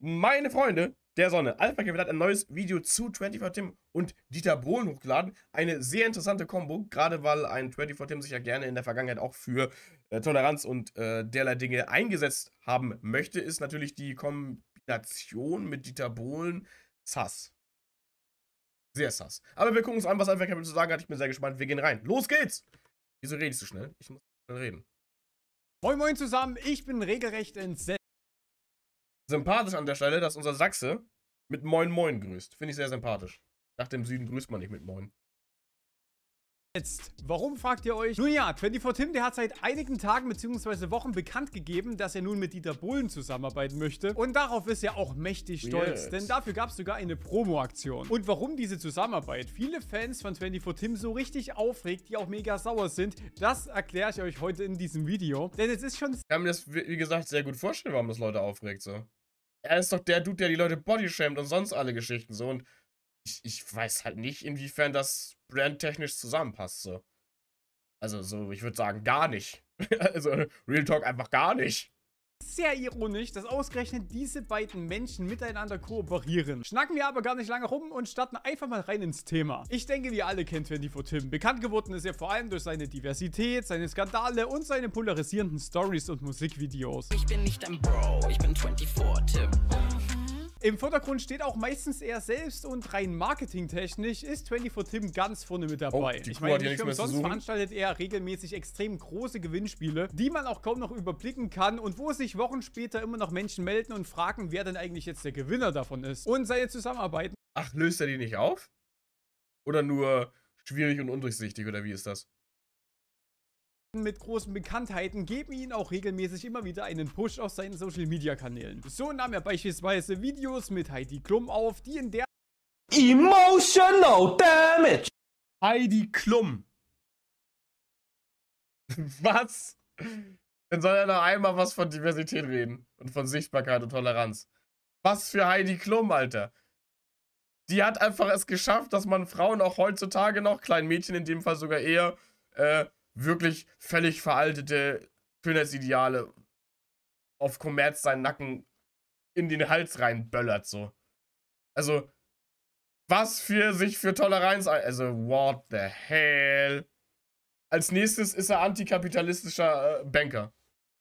Meine Freunde der Sonne, Alpha Kevin hat ein neues Video zu 24 Tim und Dieter Bohlen hochgeladen. Eine sehr interessante Kombo, gerade weil ein 24 Tim sich ja gerne in der Vergangenheit auch für Toleranz und derlei Dinge eingesetzt haben möchte, ist natürlich die Kombination mit Dieter Bohlen sass. Sehr sass. Aber wir gucken uns an, was Alpha Kevin zu sagen hat. Ich bin sehr gespannt. Wir gehen rein. Los geht's! Wieso redest du schnell? Ich muss schnell reden. Moin moin zusammen, ich bin regelrecht entsetzt. Sympathisch an der Stelle, dass unser Sachse mit Moin Moin grüßt. Finde ich sehr sympathisch. Nach dem Süden grüßt man nicht mit Moin. Warum, fragt ihr euch? Nun ja, 24 Tim, der hat seit einigen Tagen bzw. Wochen bekannt gegeben, dass er nun mit Dieter Bohlen zusammenarbeiten möchte. Und darauf ist er auch mächtig stolz, denn dafür gab es sogar eine Promo-Aktion. Und warum diese Zusammenarbeit viele Fans von 24 Tim so richtig aufregt, die auch mega sauer sind, das erkläre ich euch heute in diesem Video. Denn es ist schon... Ich kann mir das, wie gesagt, sehr gut vorstellen, warum das Leute aufregt, so. Er ist doch der Dude, der die Leute bodyshamed und sonst alle Geschichten, so. Und ich weiß halt nicht, inwiefern das brandtechnisch zusammenpasst, so. Also, so, ich würde sagen, gar nicht. Also, Real Talk einfach gar nicht. Sehr ironisch, dass ausgerechnet diese beiden Menschen miteinander kooperieren. Schnacken wir aber gar nicht lange rum und starten einfach mal rein ins Thema. Ich denke, wir alle kennen 24 Tim. Bekannt geworden ist er vor allem durch seine Diversität, seine Skandale und seine polarisierenden Stories und Musikvideos. Ich bin nicht ein Bro, ich bin 24 Tim. Im Vordergrund steht auch meistens er selbst und rein marketingtechnisch ist 24 Tim ganz vorne mit dabei. Die Ich Kuh hat meine, hier nicht nichts mehr zu umsonst suchen. veranstaltet er regelmäßig extrem große Gewinnspiele, die man auch kaum noch überblicken kann und wo sich Wochen später immer noch Menschen melden und fragen, wer denn eigentlich jetzt der Gewinner davon ist. Und seine Zusammenarbeiten Ach, löst er die nicht auf? Oder nur schwierig und undurchsichtig, oder wie ist das? mit großen Bekanntheiten geben ihn auch regelmäßig immer wieder einen Push auf seinen Social-Media-Kanälen. So nahm er beispielsweise Videos mit Heidi Klum auf, die in der Emotional damage. Heidi Klum. Was? Dann soll er noch einmal was von Diversität reden. Und von Sichtbarkeit und Toleranz. Was für Heidi Klum, Alter. Die hat einfach es geschafft, dass man Frauen auch heutzutage noch, kleinen Mädchen in dem Fall sogar eher, wirklich völlig veraltete Schönheitsideale auf Kommerz seinen Nacken in den Hals reinböllert, so. Also, was für sich für Toleranz, also, what the hell? Als nächstes ist er antikapitalistischer Banker.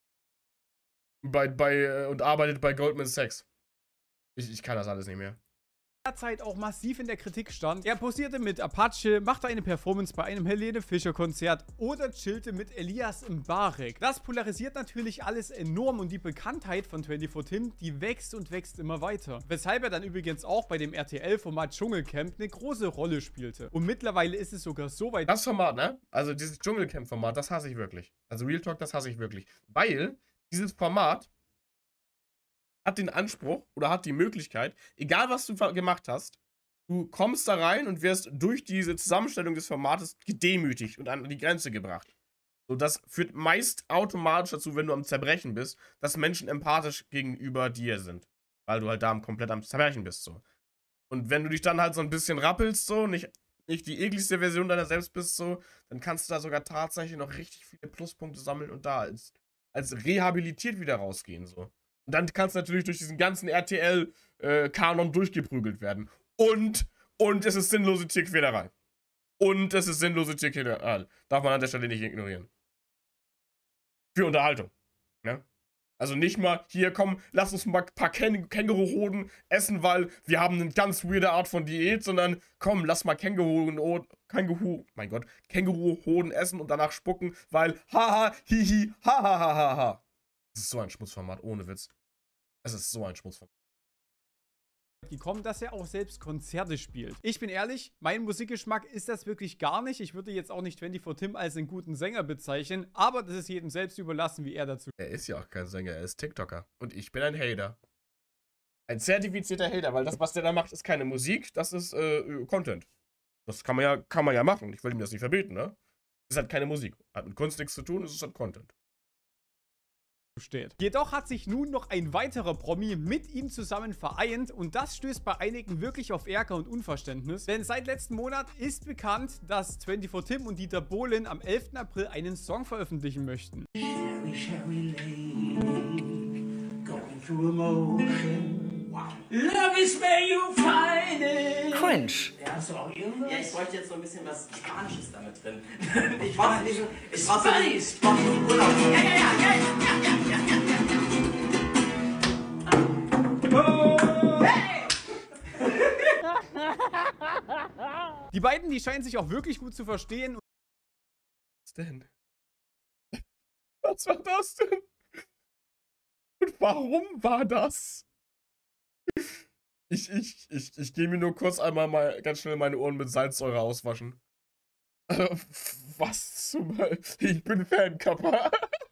Und arbeitet bei Goldman Sachs. Ich kann das alles nicht mehr. Zeit auch massiv in der Kritik stand. Er posierte mit Apache, machte eine Performance bei einem Helene Fischer Konzert oder chillte mit Elias Mbarek. Das polarisiert natürlich alles enorm und die Bekanntheit von 24 Tim, die wächst und wächst immer weiter. Weshalb er dann übrigens auch bei dem RTL-Format Dschungelcamp eine große Rolle spielte. Und mittlerweile ist es sogar so weit... Das Format, ne? Also dieses Dschungelcamp-Format, das hasse ich wirklich. Also Real Talk, das hasse ich wirklich. Weil dieses Format hat den Anspruch oder hat die Möglichkeit, egal was du gemacht hast, du kommst da rein und wirst durch diese Zusammenstellung des Formates gedemütigt und an die Grenze gebracht. So, das führt meist automatisch dazu, wenn du am Zerbrechen bist, dass Menschen empathisch gegenüber dir sind. Weil du halt da komplett am Zerbrechen bist, so. Und wenn du dich dann halt so ein bisschen rappelst, so, nicht die ekligste Version deiner selbst bist, so, dann kannst du da sogar tatsächlich noch richtig viele Pluspunkte sammeln und da als rehabilitiert wieder rausgehen, so. Und dann kannst du natürlich durch diesen ganzen RTL-Kanon durchgeprügelt werden. Und es ist sinnlose Tierquälerei. Und es ist sinnlose Tierquälerei. Darf man an der Stelle nicht ignorieren. Für Unterhaltung. Ne? Also nicht mal, hier komm, lass uns mal ein paar Känguruhoden essen, weil wir haben eine ganz weirde Art von Diät, sondern komm, lass mal Känguruhoden essen und danach spucken, weil haha, hihi, hahaha. Das ist so ein Schmutzformat, ohne Witz. Es ist so ein Schmutzformat. gekommen, dass er auch selbst Konzerte spielt. Ich bin ehrlich, mein Musikgeschmack ist das wirklich gar nicht. Ich würde jetzt auch nicht 24 Tim als einen guten Sänger bezeichnen, aber das ist jedem selbst überlassen, wie er dazu. Er ist ja auch kein Sänger, er ist TikToker. Und ich bin ein Hater. Ein zertifizierter Hater, weil das, was der da macht, ist keine Musik, das ist Content. Das kann man ja machen. Ich will ihm das nicht verbieten, ne? Das ist halt keine Musik. Hat mit Kunst nichts zu tun, es ist halt Content. Steht. Jedoch hat sich nun noch ein weiterer Promi mit ihm zusammen vereint und das stößt bei einigen wirklich auf Ärger und Unverständnis, denn seit letzten Monat ist bekannt, dass 24 Tim und Dieter Bohlen am 11. April einen Song veröffentlichen möchten. Sherry, Sherry lady, going through emotion. Love is where you find it. Cringe. Ja, hast du auch irgendwas? Ja, ich bräuchte jetzt so ein bisschen was Spanisches damit drin. Ich weiß nicht. Ich brauch so einen Urlaub. Die beiden, die scheinen sich auch wirklich gut zu verstehen. Was denn? Was war das denn? Und warum war das? Ich gehe mir nur kurz einmal mal ganz schnell meine Ohren mit Salzsäure auswaschen. Was zum... Ich bin Fan-Kappa.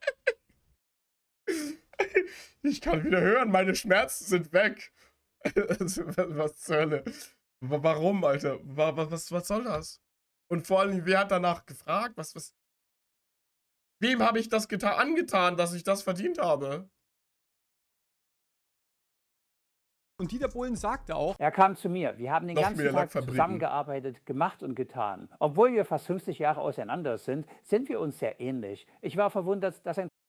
Ich kann wieder hören, meine Schmerzen sind weg. Was zur Hölle? Warum, Alter? Was soll das? Und vor allem, wer hat danach gefragt? Wem habe ich das angetan, dass ich das verdient habe? Und Dieter Bohlen sagte auch, Er kam zu mir. Wir haben den Noch ganzen mehr Tag Lackfabriken. zusammengearbeitet, gemacht und getan. Obwohl wir fast 50 Jahre auseinander sind, sind wir uns sehr ähnlich. Ich war verwundert, dass ein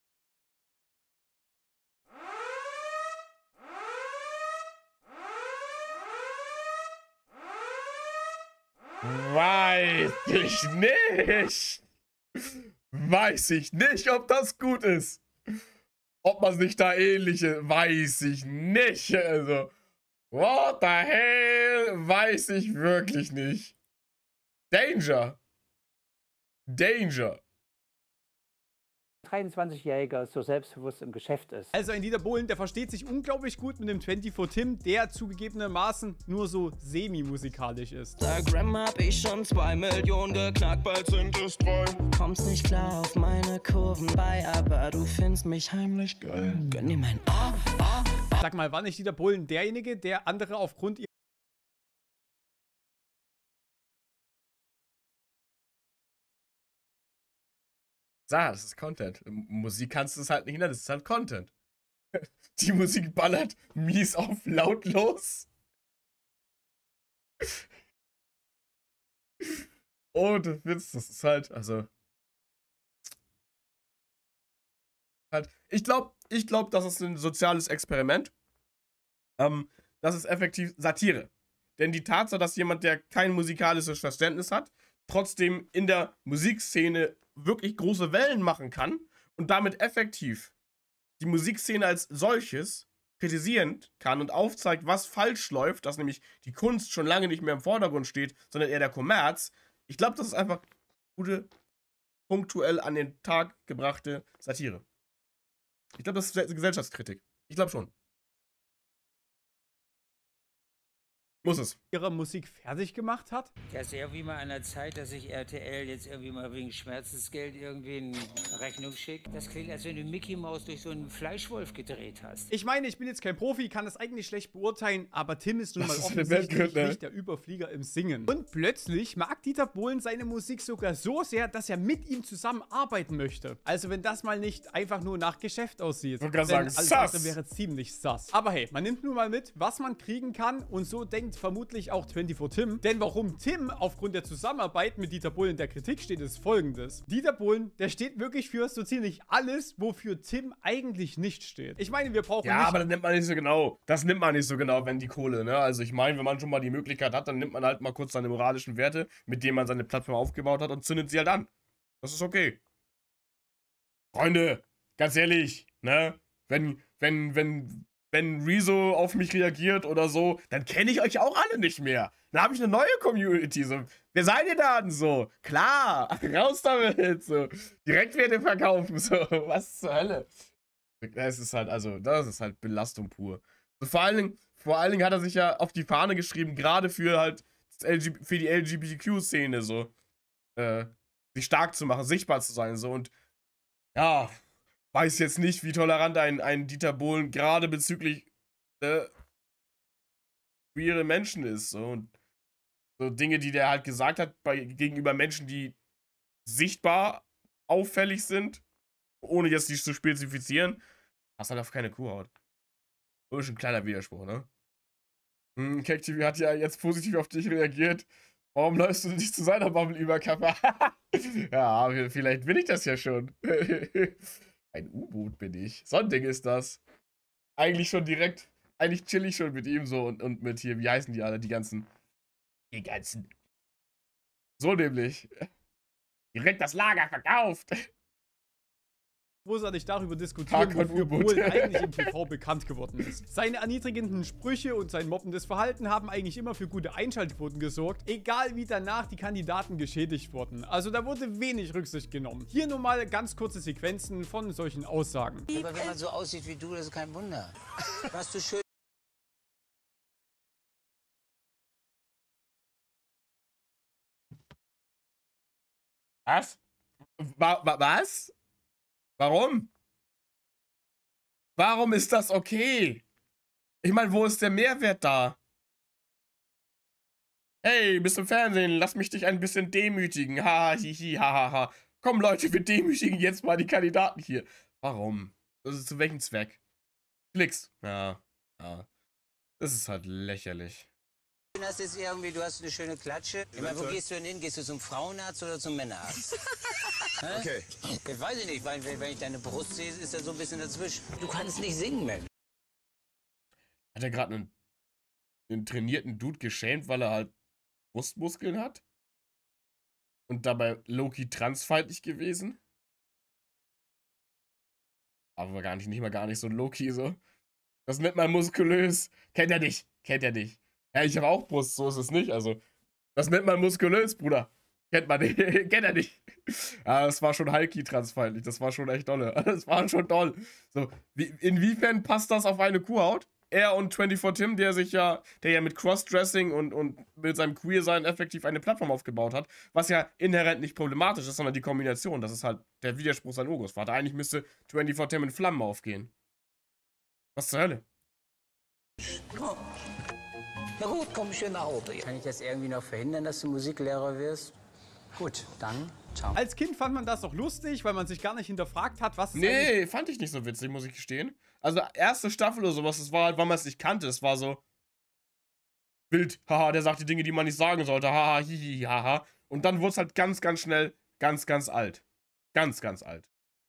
Weiß ich nicht. Weiß ich nicht, ob das gut ist. Ob man sich da ähnliche, weiß ich nicht. Also, what the hell, weiß ich wirklich nicht. Danger. Danger. 23-Jähriger so selbstbewusst im Geschäft ist. also ein Dieter Bohlen, der versteht sich unglaublich gut mit dem 24 Tim, der zugegebenermaßen nur so semi-musikalisch ist. Instagram hab ich schon 2 Millionen geknackt, bald sind es 3. Kommst nicht klar auf meine Kurven bei, aber du findest mich heimlich geil. Gönn dir mein Sag mal, war nicht Dieter Bohlen derjenige, der andere aufgrund ihrer Das ist Content. Musik kannst du es halt nicht ändern, das ist halt Content. Die Musik ballert mies auf lautlos. Oh, der Witz, das ist halt, also. Halt, ich glaube, das ist ein soziales Experiment. Das ist effektiv Satire. Denn die Tatsache, dass jemand, der kein musikalisches Verständnis hat, trotzdem in der Musikszene wirklich große Wellen machen kann und damit effektiv die Musikszene als solches kritisieren kann und aufzeigt, was falsch läuft, dass nämlich die Kunst schon lange nicht mehr im Vordergrund steht, sondern eher der Kommerz. Ich glaube, das ist einfach gute, punktuell an den Tag gebrachte Satire. Ich glaube, das ist Gesellschaftskritik. Ich glaube schon. Muss es. ihrer Musik fertig gemacht hat. Ja, ist irgendwie mal an der Zeit, dass ich RTL jetzt irgendwie mal wegen Schmerzensgeld irgendwie eine Rechnung schickt. Das klingt, als wenn du Mickey Maus durch so einen Fleischwolf gedreht hast. Ich meine, ich bin jetzt kein Profi, kann das eigentlich schlecht beurteilen, aber Tim ist nun Das mal ist eine offensichtlich Weltgründe. nicht der Überflieger im Singen. Und plötzlich mag Dieter Bohlen seine Musik sogar so sehr, dass er mit ihm zusammenarbeiten möchte. Also wenn das mal nicht einfach nur nach Geschäft aussieht. Ich wollte gerade Denn sagen, alles sass. andere wäre ziemlich sass. Aber hey, man nimmt nun mal mit, was man kriegen kann und so denkt vermutlich auch 24 Tim. Denn warum Tim aufgrund der Zusammenarbeit mit Dieter Bohlen in der Kritik steht, ist folgendes. Dieter Bohlen, der steht wirklich für so ziemlich alles, wofür Tim eigentlich nicht steht. Ich meine, wir brauchen Ja, nicht... aber das nimmt man nicht so genau. Das nimmt man nicht so genau, wenn die Kohle, ne? Also ich meine, wenn man schon mal die Möglichkeit hat, dann nimmt man halt mal kurz seine moralischen Werte, mit denen man seine Plattform aufgebaut hat und zündet sie halt an. Das ist okay. Freunde, ganz ehrlich, ne? Wenn Rezo auf mich reagiert oder so, dann kenne ich euch auch alle nicht mehr. Dann habe ich eine neue Community. So. Wer seid ihr dann so? Klar, raus damit. So. Direktwerte verkaufen. So. Was zur Hölle? Das ist halt, also, das ist halt Belastung pur. So, vor allen Dingen hat er sich ja auf die Fahne geschrieben, gerade für halt für die LGBTQ-Szene so, sich stark zu machen, sichtbar zu sein. So. Und ja, weiß jetzt nicht, wie tolerant ein Dieter Bohlen gerade bezüglich queere Menschen ist. So. Und so Dinge, die der halt gesagt hat gegenüber Menschen, die sichtbar auffällig sind, ohne jetzt die zu spezifizieren, hast halt auf keine Kuhhaut. Das ist ein kleiner Widerspruch, ne? KekTV hat ja jetzt positiv auf dich reagiert. Warum läufst du nicht zu seiner Bubble über, Kappa? Ja, vielleicht bin ich das ja schon. Ein U-Boot bin ich. So ein Ding ist das. Eigentlich schon direkt eigentlich chill ich schon mit ihm so und mit hier, wie heißen die alle, die ganzen. So nämlich. Direkt das Lager verkauft. großartig darüber diskutieren, Tag und wofür U-Boot. Bohlen eigentlich im TV bekannt geworden ist. Seine erniedrigenden Sprüche und sein mobbendes Verhalten haben eigentlich immer für gute Einschaltquoten gesorgt, egal wie danach die Kandidaten geschädigt wurden. Also da wurde wenig Rücksicht genommen. Hier nur mal ganz kurze Sequenzen von solchen Aussagen. Aber wenn man so aussieht wie du, das ist kein Wunder. Warst du schön? Was? Was? Warum? Warum ist das okay? Ich meine, wo ist der Mehrwert da? Hey, bist im Fernsehen, lass mich dich ein bisschen demütigen. Ha, hihi, ha, ha, ha. Komm, Leute, wir demütigen jetzt mal die Kandidaten hier. Warum? Das ist zu welchem Zweck? Klicks. Ja, ja. Das ist halt lächerlich. Du hast jetzt irgendwie, du hast eine schöne Klatsche. Ich meine, wo gehst du denn hin? Gehst du zum Frauenarzt oder zum Männerarzt? Okay. Ich weiß ich nicht, weil wenn ich deine Brust sehe, ist er so ein bisschen dazwischen. Du kannst nicht singen, Mensch. Hat er gerade einen trainierten Dude geschämt, weil er halt Brustmuskeln hat? Und dabei Loki transfeindlich gewesen? Aber gar nicht so ein Loki so. Das nennt man muskulös. Kennt er nicht. Kennt er nicht. Ja, ich habe auch Brust, so ist es nicht. Also, das nennt man muskulös, Bruder. Kennt man nicht. Kennt er nicht. Ja, das war schon Hulky-transfeindlich. Das war schon echt dolle. Das war schon toll. So, inwiefern passt das auf eine Kuhhaut? Er und 24 Tim, der ja mit Crossdressing und mit seinem Queer-Sein effektiv eine Plattform aufgebaut hat, was ja inhärent nicht problematisch ist, sondern die Kombination. Das ist halt der Widerspruch seines Urgroßvater. Eigentlich müsste 24 Tim in Flammen aufgehen. Was zur Hölle? Oh. Na gut, komm schön nach Hause. Kann ich das irgendwie noch verhindern, dass du Musiklehrer wirst? Gut, dann ciao. Als Kind fand man das auch lustig, weil man sich gar nicht hinterfragt hat, was es eigentlich Nee, fand ich nicht so witzig, muss ich gestehen. Also, erste Staffel oder sowas, das war halt, weil man es nicht kannte. Es war so wild. Haha, der sagt die Dinge, die man nicht sagen sollte. Haha, hihi, haha. Und dann wurde es halt ganz, ganz schnell ganz, ganz alt. Ganz, ganz alt.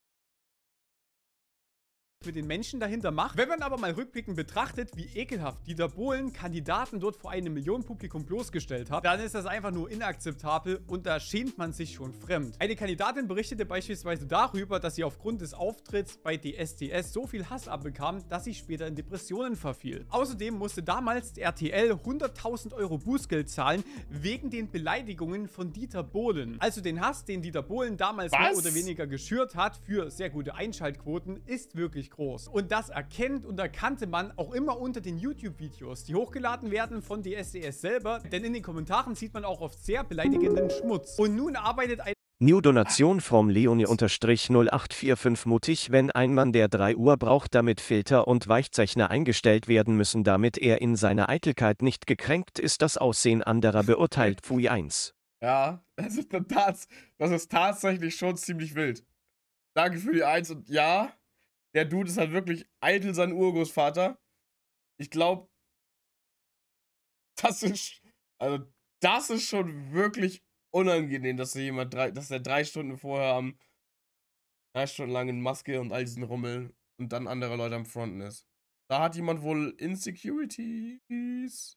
mit den Menschen dahinter macht. Wenn man aber mal rückblickend betrachtet, wie ekelhaft Dieter Bohlen Kandidaten dort vor einem Millionenpublikum bloßgestellt hat, dann ist das einfach nur inakzeptabel und da schämt man sich schon fremd. Eine Kandidatin berichtete beispielsweise darüber, dass sie aufgrund des Auftritts bei DSDS so viel Hass abbekam, dass sie später in Depressionen verfiel. Außerdem musste damals RTL 100.000 € Bußgeld zahlen wegen den Beleidigungen von Dieter Bohlen. Also den Hass, den Dieter Bohlen damals mehr oder weniger geschürt hat für sehr gute Einschaltquoten, ist wirklich groß. Und das erkennt und erkannte man auch immer unter den YouTube-Videos, die hochgeladen werden von DSDS selber, denn in den Kommentaren sieht man auch oft sehr beleidigenden Schmutz. Und nun arbeitet ein New Donation from Leonie-0845 mutig, wenn ein Mann der 3 Uhr braucht, damit Filter und Weichzeichner eingestellt werden müssen, damit er in seiner Eitelkeit nicht gekränkt ist, das Aussehen anderer beurteilt. Pfui 1. Ja, das ist tatsächlich schon ziemlich wild. Danke für die 1 und ja, der Dude ist halt wirklich eitel sein Urgroßvater. Ich glaube, das ist schon wirklich unangenehm, dass der 3 Stunden vorher 3 Stunden lang in Maske und all diesen Rummel und dann andere Leute am Fronten ist. Da hat jemand wohl Insecurities.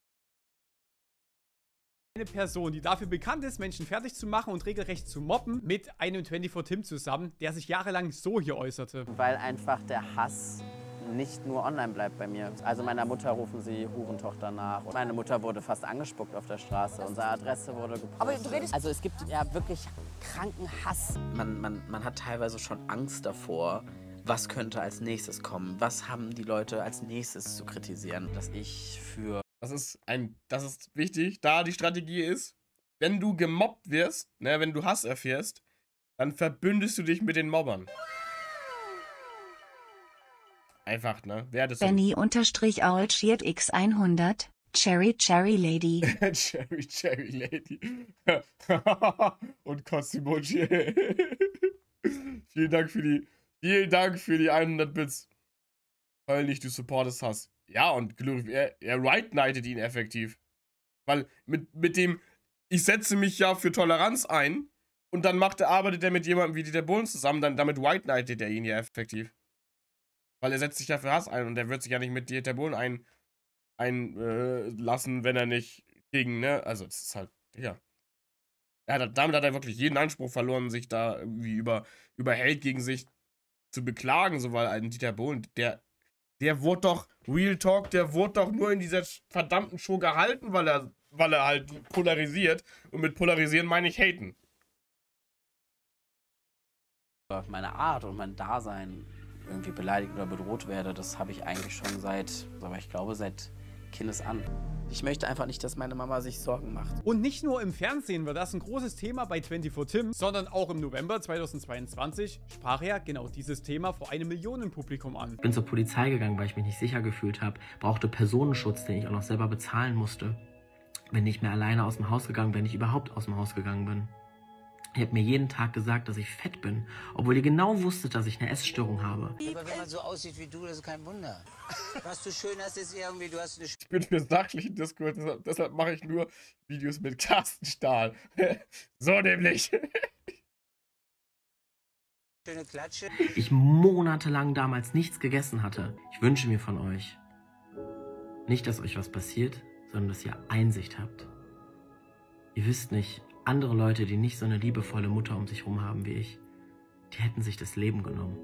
Eine Person, die dafür bekannt ist, Menschen fertig zu machen und regelrecht zu mobben, mit einem 24 Tim zusammen, der sich jahrelang so hier äußerte. Weil einfach der Hass nicht nur online bleibt bei mir. Also meiner Mutter rufen sie Hurentochter nach. Meine Mutter wurde fast angespuckt auf der Straße. Unsere Adresse wurde gepostet. Aber du redest... Also es gibt ja wirklich kranken Hass. Man hat teilweise schon Angst davor, was könnte als nächstes kommen. Was haben die Leute als nächstes zu kritisieren? Dass ich für... Das ist wichtig, da die Strategie ist, wenn du gemobbt wirst, ne, wenn du Hass erfährst, dann verbündest du dich mit den Mobbern. Einfach, ne? Benny_Aulschiert X100, Cherry Lady. Cherry Lady. Und Kotzimoji. Vielen Dank für die 100 Bits. Heul nicht, du supportest Hass. Ja, und er Right Knightet ihn effektiv. Weil mit dem, ich setze mich ja für Toleranz ein und dann arbeitet er mit jemandem wie Dieter Bohlen zusammen, damit White Knightet er ihn ja effektiv. Weil er setzt sich ja für Hass ein und er wird sich ja nicht mit Dieter Bohlen einlassen, wenn er nicht gegen, ne? Also, das ist halt, ja. Damit hat er wirklich jeden Anspruch verloren, sich da irgendwie über Hate gegen sich zu beklagen, so, weil ein Dieter Bohlen, der wurde doch, Real Talk, der wurde doch nur in dieser verdammten Show gehalten, weil er halt polarisiert. Und mit polarisieren meine ich haten. Meine Art und mein Dasein irgendwie beleidigt oder bedroht werde, das habe ich eigentlich schon seit Kindesan. Ich möchte einfach nicht, dass meine Mama sich Sorgen macht. Und nicht nur im Fernsehen war das ein großes Thema bei 24 Tim, sondern auch im November 2022 sprach er genau dieses Thema vor einem Millionenpublikum an. Ich bin zur Polizei gegangen, weil ich mich nicht sicher gefühlt habe, brauchte Personenschutz, den ich auch noch selber bezahlen musste. Bin nicht mehr alleine aus dem Haus gegangen, wenn ich überhaupt aus dem Haus gegangen bin. Ihr habt mir jeden Tag gesagt, dass ich fett bin, obwohl ihr genau wusstet, dass ich eine Essstörung habe. Aber wenn man so aussieht wie du, das ist kein Wunder. Was du schön hast, ist irgendwie, du hast eine... Ich bin für sachlichen Diskurs, deshalb mache ich nur Videos mit Carsten Stahl. So nämlich. Schöne Klatsche. Ich monatelang damals nichts gegessen hatte. Ich wünsche mir von euch nicht, dass euch was passiert, sondern dass ihr Einsicht habt. Ihr wisst nicht, andere Leute, die nicht so eine liebevolle Mutter um sich herum haben wie ich, die hätten sich das Leben genommen.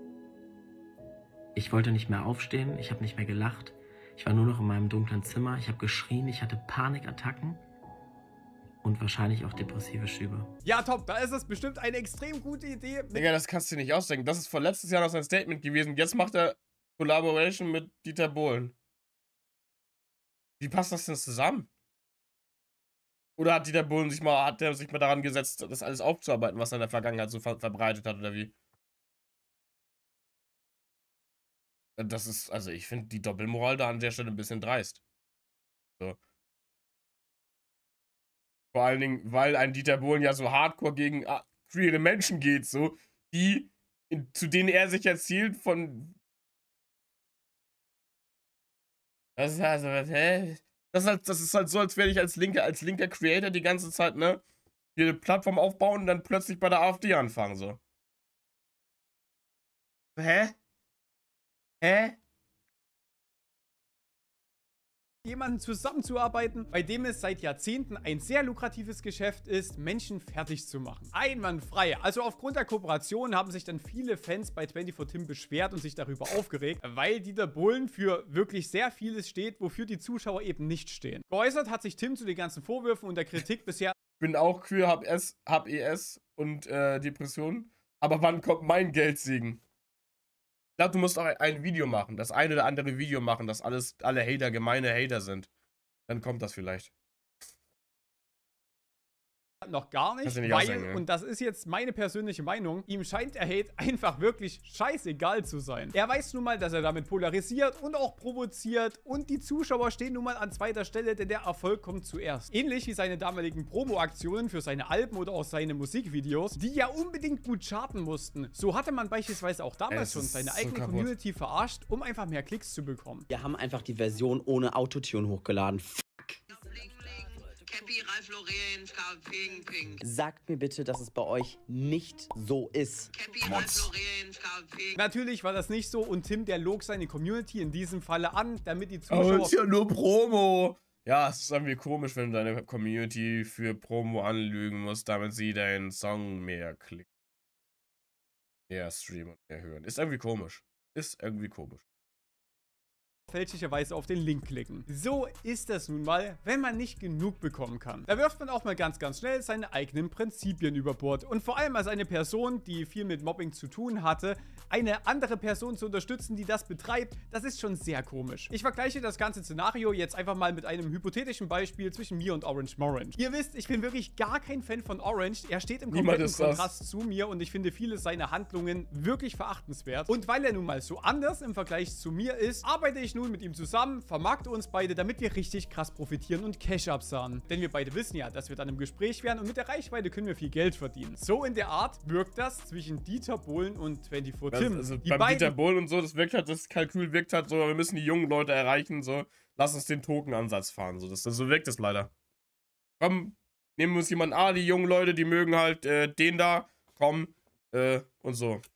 Ich wollte nicht mehr aufstehen, ich habe nicht mehr gelacht, ich war nur noch in meinem dunklen Zimmer, ich habe geschrien, ich hatte Panikattacken und wahrscheinlich auch depressive Schübe. Ja, top, da ist das bestimmt eine extrem gute Idee. Digga, das kannst du dir nicht ausdenken. Das ist vor letztes Jahr noch sein Statement gewesen. Jetzt macht er Collaboration mit Dieter Bohlen. Wie passt das denn zusammen? Oder hat Dieter Bohlen sich mal daran gesetzt, das alles aufzuarbeiten, was er in der Vergangenheit so verbreitet hat, oder wie? Das ist, also ich finde die Doppelmoral da an der Stelle ein bisschen dreist. So. Vor allen Dingen, weil ein Dieter Bohlen ja so hardcore gegen queere Menschen geht, so, zu denen er sich erzählt von... Das ist also, hä? Das ist halt so, als wäre ich als linker Creator die ganze Zeit, ne, hier eine Plattform aufbauen und dann plötzlich bei der AfD anfangen, so. Hä? Jemanden zusammenzuarbeiten, bei dem es seit Jahrzehnten ein sehr lukratives Geschäft ist, Menschen fertig zu machen. Einwandfrei. Also aufgrund der Kooperation haben sich dann viele Fans bei 24 Tim beschwert und sich darüber aufgeregt, weil Dieter Bohlen für wirklich sehr vieles steht, wofür die Zuschauer eben nicht stehen. Geäußert hat sich Tim zu den ganzen Vorwürfen und der Kritik bisher. Ich bin auch queer, hab ES und Depressionen, aber wann kommt mein Geldsegen? Ich glaube, du musst auch ein Video machen, das eine oder andere Video machen, dass alle Hater gemeine Hater sind. Dann kommt das vielleicht. Noch gar nicht, weil, und das ist jetzt meine persönliche Meinung, ihm scheint der Hate einfach wirklich scheißegal zu sein. Er weiß nun mal, dass er damit polarisiert und auch provoziert und die Zuschauer stehen nun mal an zweiter Stelle, denn der Erfolg kommt zuerst. Ähnlich wie seine damaligen Promo-Aktionen für seine Alben oder auch seine Musikvideos, die ja unbedingt gut charten mussten. So hatte man beispielsweise auch damals schon seine eigene Community verarscht, um einfach mehr Klicks zu bekommen. Wir haben einfach die Version ohne Autotune hochgeladen. Cappy, Ralph Lauren, Ping, Ping. Sagt mir bitte, dass es bei euch nicht so ist. Cappy, Ralph Lauren, Ping. Natürlich war das nicht so und Tim, der log seine Community in diesem Falle an, damit die Zuschauer... Oh, ist ja nur Promo! Ja, es ist irgendwie komisch, wenn du deine Community für Promo anlügen musst, damit sie deinen Song mehr klicken. Mehr streamen und mehr hören. Ist irgendwie komisch. Fälschlicherweise auf den Link klicken. So ist das nun mal, wenn man nicht genug bekommen kann. Da wirft man auch mal ganz schnell seine eigenen Prinzipien über Bord. Und vor allem als eine Person, die viel mit Mobbing zu tun hatte, eine andere Person zu unterstützen, die das betreibt, das ist schon sehr komisch. Ich vergleiche das ganze Szenario jetzt einfach mal mit einem hypothetischen Beispiel zwischen mir und Orange Morange. Ihr wisst, ich bin wirklich gar kein Fan von Orange. Er steht im kompletten Kontrast zu mir und ich finde viele seiner Handlungen wirklich verachtenswert. Und weil er nun mal so anders im Vergleich zu mir ist, arbeite ich nun mit ihm zusammen, vermarkte uns beide, damit wir richtig krass profitieren und Cash absahnen. Denn wir beide wissen ja, dass wir dann im Gespräch wären und mit der Reichweite können wir viel Geld verdienen. So in der Art wirkt das zwischen Dieter Bohlen und 24 Tim. Also beim Dieter Bohlen und so, das Kalkül wirkt halt so, wir müssen die jungen Leute erreichen, so, lass uns den Token-Ansatz fahren, so, so wirkt es leider. Komm, nehmen wir uns jemanden, die jungen Leute, die mögen halt den da, komm, und so.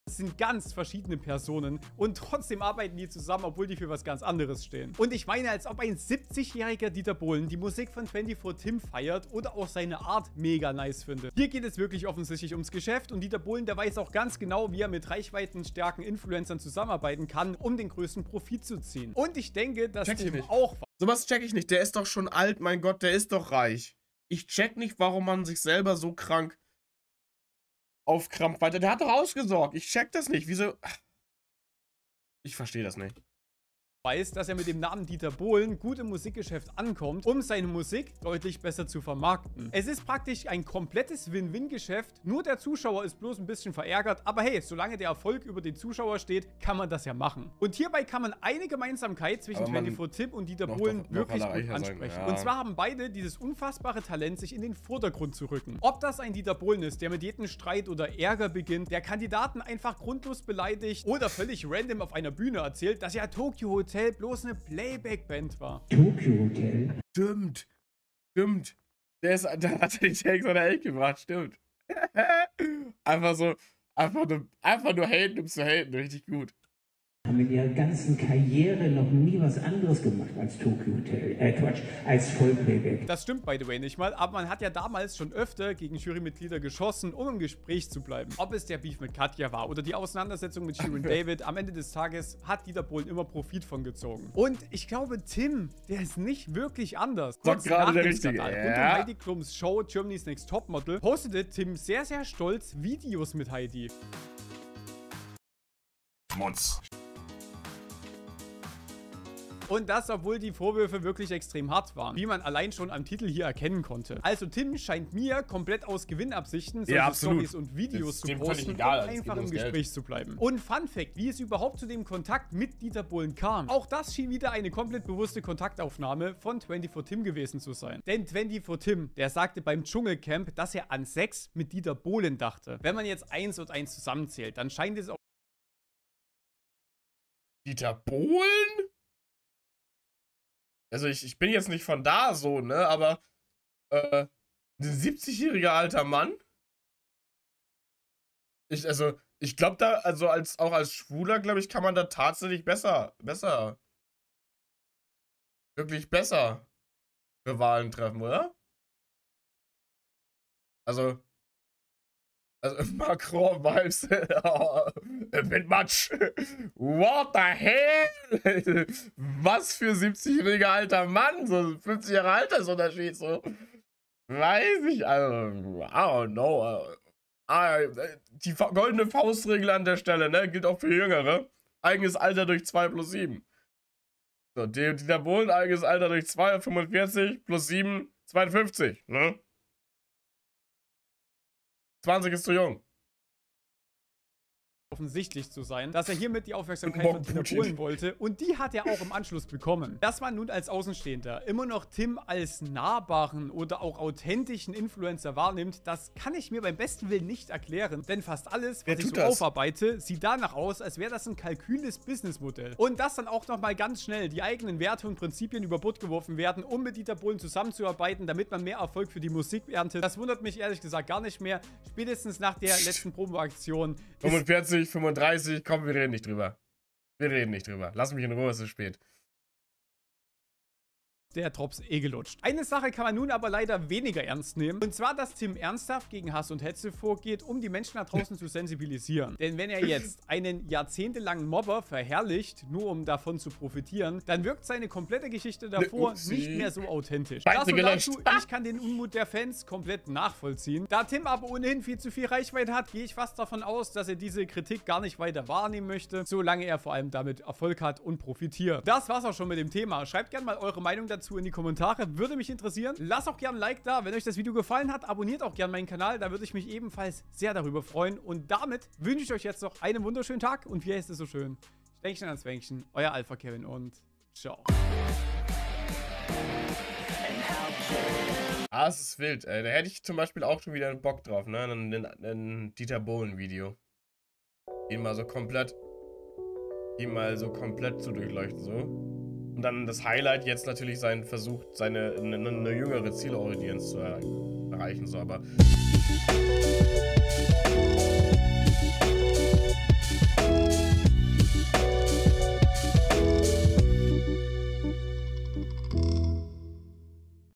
Das sind ganz verschiedene Personen und trotzdem arbeiten die zusammen, obwohl die für was ganz anderes stehen. Und ich meine, als ob ein 70-jähriger Dieter Bohlen die Musik von 24 Tim feiert oder auch seine Art mega nice findet. Hier geht es wirklich offensichtlich ums Geschäft und Dieter Bohlen, der weiß auch ganz genau, wie er mit reichweitenstarken Influencern zusammenarbeiten kann, um den größten Profit zu ziehen. Und ich denke, dass Tim auch... Sowas check ich nicht. Der ist doch schon alt, mein Gott, der ist doch reich. Ich check nicht, warum man sich selber so krank aufkrampft weiter. Der hat doch ausgesorgt. Ich check das nicht. Wieso? Ich verstehe das nicht. Weiß, dass er mit dem Namen Dieter Bohlen gut im Musikgeschäft ankommt, um seine Musik deutlich besser zu vermarkten. Es ist praktisch ein komplettes Win-Win-Geschäft, nur der Zuschauer ist bloß ein bisschen verärgert, aber hey, solange der Erfolg über den Zuschauer steht, kann man das ja machen. Und hierbei kann man eine Gemeinsamkeit zwischen 24 Tim und Dieter Bohlen wirklich gut ansprechen. Ja. Und zwar haben beide dieses unfassbare Talent, sich in den Vordergrund zu rücken. Ob das ein Dieter Bohlen ist, der mit jedem Streit oder Ärger beginnt, der Kandidaten einfach grundlos beleidigt oder völlig random auf einer Bühne erzählt, dass ja Tokyo Hotel bloß eine Playback-Band war. Tokyo Hotel? Stimmt. Stimmt. Da hat er die Takes an der Ecke gebracht, stimmt. Einfach nur haten, um zu haten, richtig gut. Haben in ihrer ganzen Karriere noch nie was anderes gemacht als Tokyo Hotel, Quatsch, als Vollplayback. Das stimmt by the way nicht mal, aber man hat ja damals schon öfter gegen Jurymitglieder geschossen, um im Gespräch zu bleiben. Ob es der Beef mit Katja war oder die Auseinandersetzung mit Shirin David, am Ende des Tages hat Dieter Bohlen immer Profit von gezogen. Und ich glaube, Tim, der ist nicht wirklich anders. Kurz gerade nach der dem Richtige. Skandal rund um Heidi Klums Show Germany's Next Topmodel postete Tim sehr, sehr stolz Videos mit Heidi. Mons. Und das, obwohl die Vorwürfe wirklich extrem hart waren, wie man allein schon am Titel hier erkennen konnte. Also Tim scheint mir komplett aus Gewinnabsichten solche Storys und Videos zu posten, um einfach im Gespräch zu bleiben. Und Fun Fact, wie es überhaupt zu dem Kontakt mit Dieter Bohlen kam. Auch das schien wieder eine komplett bewusste Kontaktaufnahme von 24 Tim gewesen zu sein. Denn 24 Tim, der sagte beim Dschungelcamp, dass er an Sex mit Dieter Bohlen dachte. Wenn man jetzt 1 und 1 zusammenzählt, dann scheint es auch... Dieter Bohlen? Also ich bin jetzt nicht von da so, ne, aber ein 70-jähriger alter Mann? Ich glaube da, also auch als Schwuler, glaube ich, kann man da tatsächlich wirklich besser für Wahlen treffen, oder? Also Macron-Vibes. Mit Matsch. What the hell? Was für 70-jähriger alter Mann? So 50 Jahre Altersunterschied. So. Weiß ich, also, I don't know. Die goldene Faustregel an der Stelle, ne? Gilt auch für Jüngere. Eigenes Alter durch 2 plus 7. So, Dieter Bohlen, eigenes Alter durch 2, 45 plus 7, 52, ne? 20 ist zu jung. Offensichtlich zu sein, dass er hiermit die Aufmerksamkeit von Dieter Bohlen wollte und die hat er auch im Anschluss bekommen. Dass man nun als Außenstehender immer noch Tim als nahbaren oder auch authentischen Influencer wahrnimmt, das kann ich mir beim besten Willen nicht erklären, denn fast alles, was ich so aufarbeite, sieht danach aus, als wäre das ein kalküles Businessmodell. Und dass dann auch nochmal ganz schnell die eigenen Werte und Prinzipien über Bord geworfen werden, um mit Dieter Bohlen zusammenzuarbeiten, damit man mehr Erfolg für die Musik erntet, das wundert mich ehrlich gesagt gar nicht mehr. Spätestens nach der letzten Promo-Aktion 45, 35, komm, wir reden nicht drüber. Lass mich in Ruhe, es ist spät. Der Drops gelutscht. Eine Sache kann man nun aber leider weniger ernst nehmen. Und zwar, dass Tim ernsthaft gegen Hass und Hetze vorgeht, um die Menschen da draußen zu sensibilisieren. Denn wenn er jetzt einen jahrzehntelangen Mobber verherrlicht, nur um davon zu profitieren, dann wirkt seine komplette Geschichte davor nicht mehr so authentisch. Dazu, ich kann den Unmut der Fans komplett nachvollziehen. Da Tim aber ohnehin viel zu viel Reichweite hat, gehe ich fast davon aus, dass er diese Kritik gar nicht weiter wahrnehmen möchte, solange er vor allem damit Erfolg hat und profitiert. Das war's auch schon mit dem Thema. Schreibt gerne mal eure Meinung dazu in die Kommentare, würde mich interessieren. Lasst auch gerne ein Like da, wenn euch das Video gefallen hat. Abonniert auch gerne meinen Kanal, da würde ich mich ebenfalls sehr darüber freuen. Und damit wünsche ich euch jetzt noch einen wunderschönen Tag und wie heißt es so schön? Stänkchen ans Wänkchen, euer Alpha Kevin und ciao. Ah, es ist wild, ey. Da hätte ich zum Beispiel auch schon wieder einen Bock drauf, ne? Ein Dieter Bohlen-Video. Ihn mal so komplett zu durchleuchten, so. Und dann das Highlight jetzt natürlich sein Versuch, eine jüngere Zielaudienz zu erreichen, so, aber